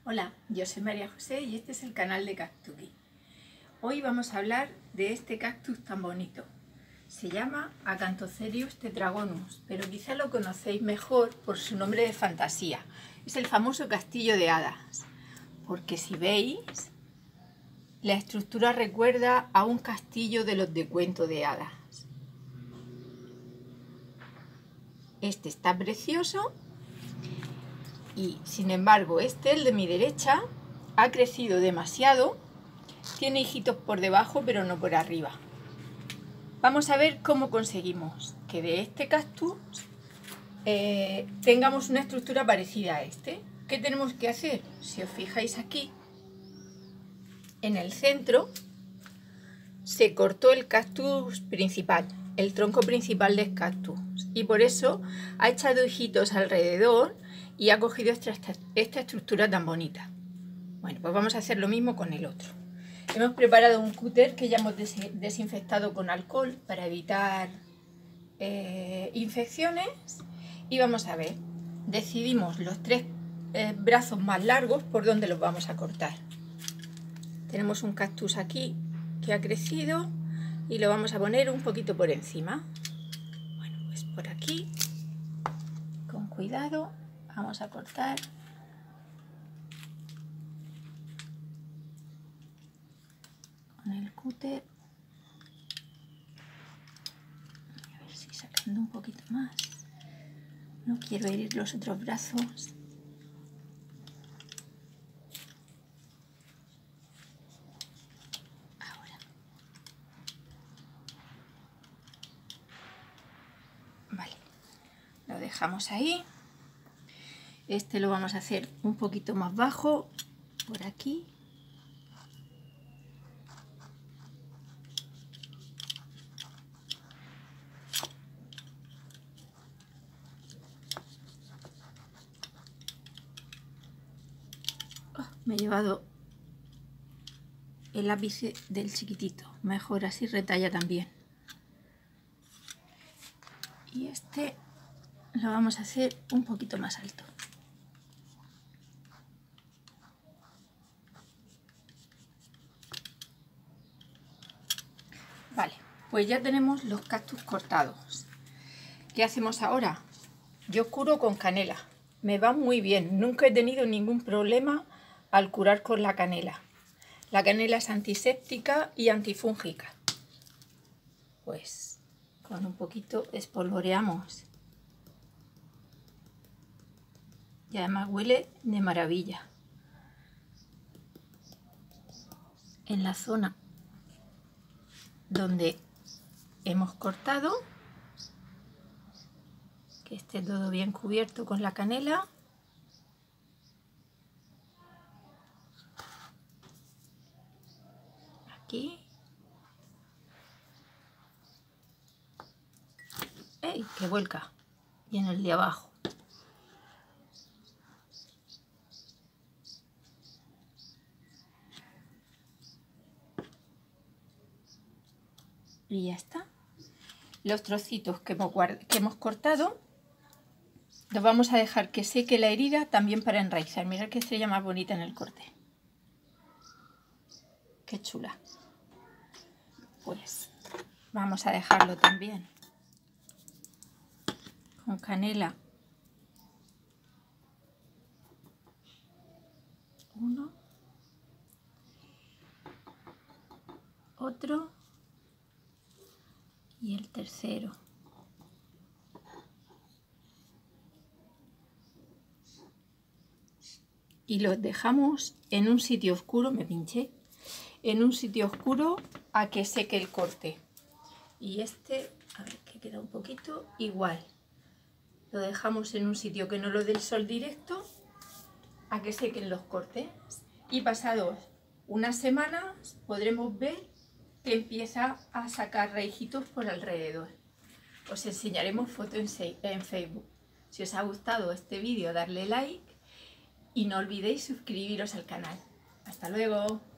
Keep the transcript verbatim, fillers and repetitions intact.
Hola, yo soy María José y este es el canal de Cactuki. Hoy vamos a hablar de este cactus tan bonito. Se llama Acanthocerius tetragonus, pero quizá lo conocéis mejor por su nombre de fantasía. Es el famoso castillo de hadas, porque si veis, la estructura recuerda a un castillo de los de cuento de hadas. Este está precioso. Y sin embargo este, el de mi derecha, ha crecido demasiado, tiene hijitos por debajo pero no por arriba. Vamos a ver cómo conseguimos que de este cactus eh, tengamos una estructura parecida a este. ¿Qué tenemos que hacer? Si os fijáis aquí, en el centro se cortó el cactus principal, el tronco principal del cactus, y por eso ha echado hijitos alrededor y ha cogido esta, esta estructura tan bonita. Bueno, pues vamos a hacer lo mismo con el otro. Hemos preparado un cúter que ya hemos des desinfectado con alcohol para evitar eh, infecciones, y vamos a ver, decidimos los tres eh, brazos más largos por donde los vamos a cortar. Tenemos un cactus aquí que ha crecido y lo vamos a poner un poquito por encima. Bueno, pues por aquí, con cuidado, vamos a cortar con el cúter, a ver si sacando un poquito más, no quiero herir los otros brazos. Ahora, vale, lo dejamos ahí. Este lo vamos a hacer un poquito más bajo, por aquí. Oh, me he llevado el lápiz del chiquitito, mejor así retalla también. Y este lo vamos a hacer un poquito más alto. Vale, pues ya tenemos los cactus cortados. ¿Qué hacemos ahora? Yo curo con canela. Me va muy bien. Nunca he tenido ningún problema al curar con la canela. La canela es antiséptica y antifúngica. Pues con un poquito espolvoreamos. Y además huele de maravilla. En la zona donde hemos cortado, que esté todo bien cubierto con la canela. Aquí. ¡Ey! Que vuelca. Y en el de abajo. Y ya está. Los trocitos que hemos, que hemos cortado los vamos a dejar que seque la herida también para enraizar. Mirad qué estrella más bonita en el corte. Qué chula. Pues vamos a dejarlo también con canela. Uno. Otro. Y el tercero. Y los dejamos en un sitio oscuro, me pinché, en un sitio oscuro a que seque el corte. Y este, a ver que queda un poquito igual. Lo dejamos en un sitio que no lo dé el sol directo a que sequen los cortes. Y pasados unas semanas podremos ver que empieza a sacar raíjitos por alrededor. Os enseñaremos fotos en Facebook. Si os ha gustado este vídeo, darle like y no olvidéis suscribiros al canal. ¡Hasta luego!